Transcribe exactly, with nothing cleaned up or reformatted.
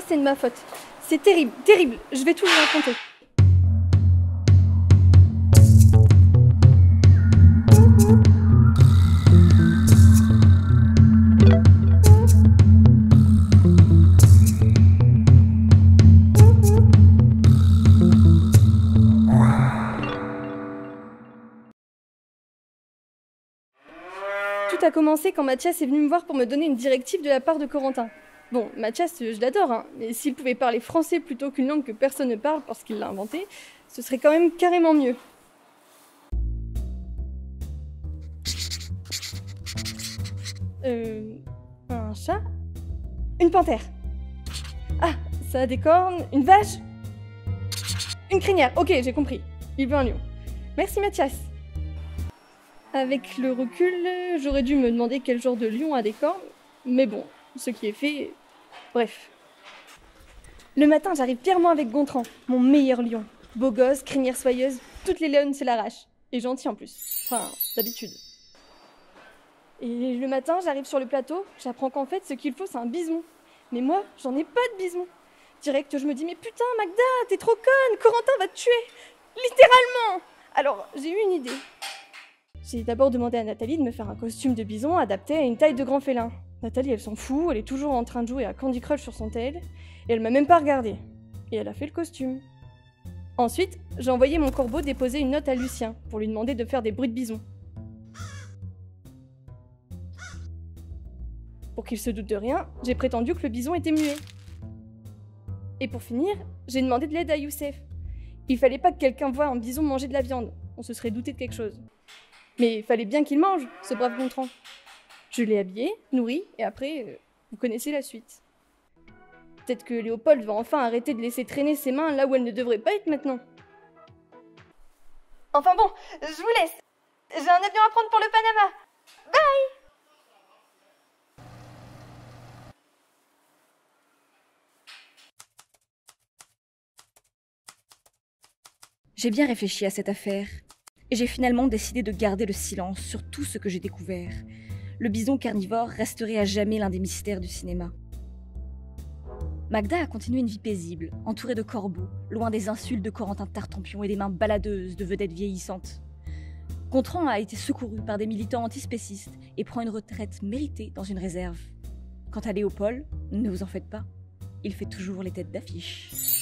c'est de ma faute. C'est terrible, terrible. Je vais tout vous raconter. Tout a commencé quand Mathias est venu me voir pour me donner une directive de la part de Corentin. Bon, Mathias, je l'adore, hein, mais s'il pouvait parler français plutôt qu'une langue que personne ne parle parce qu'il l'a inventée, ce serait quand même carrément mieux. Euh... Un chat? Une panthère. Ah, ça a des cornes. Une vache? Une crinière. Ok, j'ai compris. Il veut un lion. Merci Mathias. Avec le recul, j'aurais dû me demander quel genre de lion a des cornes, mais bon, ce qui est fait... Bref. Le matin, j'arrive fièrement avec Gontran, mon meilleur lion. Beau gosse, crinière soyeuse, toutes les lionnes se l'arrachent. Et gentil en plus. Enfin, d'habitude. Et le matin, j'arrive sur le plateau, j'apprends qu'en fait, ce qu'il faut, c'est un bison. Mais moi, j'en ai pas de bison. Direct, je me dis, mais putain, Magda, t'es trop conne, Corentin va te tuer. Littéralement. Alors, j'ai eu une idée. J'ai d'abord demandé à Nathalie de me faire un costume de bison adapté à une taille de grand félin. Nathalie, elle s'en fout, elle est toujours en train de jouer à Candy Crush sur son tel, et elle m'a même pas regardé. Et elle a fait le costume. Ensuite, j'ai envoyé mon corbeau déposer une note à Lucien, pour lui demander de faire des bruits de bison. Pour qu'il se doute de rien, j'ai prétendu que le bison était muet. Et pour finir, j'ai demandé de l'aide à Youssef. Il fallait pas que quelqu'un voie un bison manger de la viande, on se serait douté de quelque chose. Mais il fallait bien qu'il mange, ce brave Gontran. Je l'ai habillé, nourri, et après, euh, vous connaissez la suite. Peut-être que Léopold va enfin arrêter de laisser traîner ses mains là où elles ne devraient pas être maintenant. Enfin bon, je vous laisse. J'ai un avion à prendre pour le Panama. Bye! J'ai bien réfléchi à cette affaire. Et j'ai finalement décidé de garder le silence sur tout ce que j'ai découvert. Le bison carnivore resterait à jamais l'un des mystères du cinéma. Magda a continué une vie paisible, entourée de corbeaux, loin des insultes de Corentin Tartampion et des mains baladeuses de vedettes vieillissantes. Gontran a été secouru par des militants antispécistes et prend une retraite méritée dans une réserve. Quant à Léopold, ne vous en faites pas, il fait toujours les têtes d'affiche.